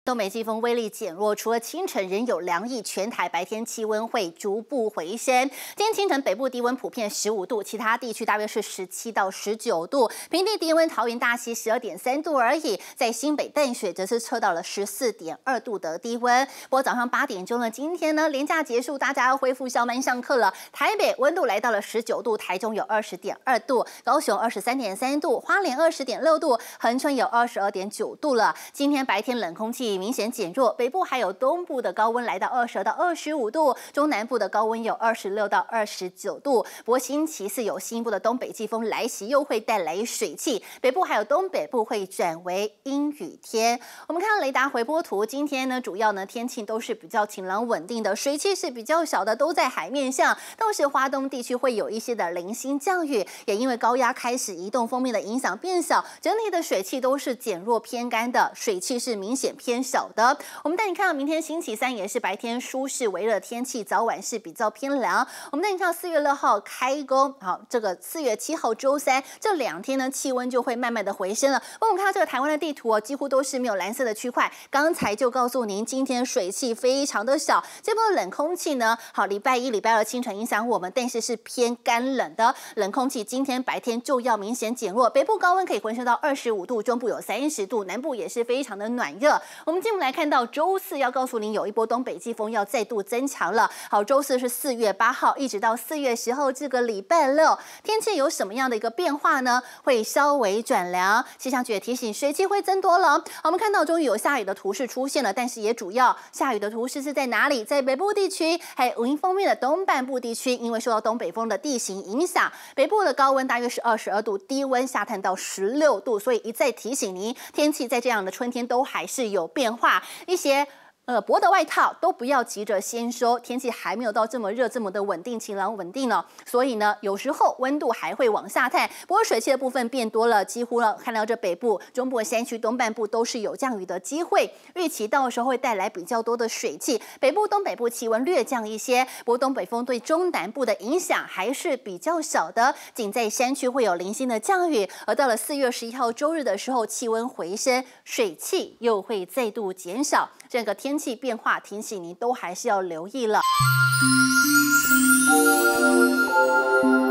东北季风威力减弱，除了清晨仍有凉意，全台白天气温会逐步回升。今天清晨北部低温普遍15度，其他地区大约是17到19度，平地低温桃园大溪12.3度而已，在新北淡水则是测到了14.2度的低温。不过早上8点钟呢，今天呢连假结束，大家要恢复上班上课了。台北温度来到了19度，台中有20.2度，高雄23.3度，花莲20.6度，恒春有22.9度了。今天白天冷空气明显减弱，北部还有东部的高温来到22到25度，中南部的高温有26到29度。不过星期四有新一波的东北季风来袭，又会带来水汽，北部还有东北部会转为阴雨天。我们看到雷达回波图，今天呢主要呢天气都是比较晴朗稳定的，水汽是比较小的，都在海面上。倒是花东地区会有一些的零星降雨，也因为高压开始移动，锋面的影响变小，整体的水汽都是减弱偏干的，水汽是明显偏小的。我们带你看到明天星期三也是白天舒适微热天气，早晚是比较偏凉。我们带你看到4月6号开工，好，这个4月7号周三这2天呢，气温就会慢慢的回升了。我们看到这个台湾的地图哦，几乎都是没有蓝色的区块。刚才就告诉您，今天水汽非常的小，这波冷空气呢，好，礼拜1、礼拜2清晨影响我们，但是是偏干冷的冷空气，今天白天就要明显减弱。北部高温可以回升到25度，中部有30度，南部也是非常的暖热。我们进一步来看到周四，要告诉您有一波东北季风要再度增强了。好，周四是4月8号，一直到4月10号这个礼拜6，天气有什么样的一个变化呢？会稍微转凉，气象局也提醒水汽会增多了。好，我们看到终于有下雨的图示出现了，但是也主要下雨的图示是在哪里？在北部地区，还有云锋面的东半部地区，因为受到东北风的地形影响，北部的高温大约是22度，低温下探到16度，所以一再提醒您，天气在这样的春天都还是有变化，一些薄的外套都不要急着先收，天气还没有到这么热、这么的稳定、晴朗稳定呢。所以呢，有时候温度还会往下探。不过水汽的部分变多了，几乎呢看到这北部、中部的山区、东半部都是有降雨的机会，预期到时候会带来比较多的水汽。北部、东北部气温略降一些，不过东北风对中南部的影响还是比较小的，仅在山区会有零星的降雨。而到了4月11号周日的时候，气温回升，水汽又会再度减少。这个天气变化提醒您都还是要留意了。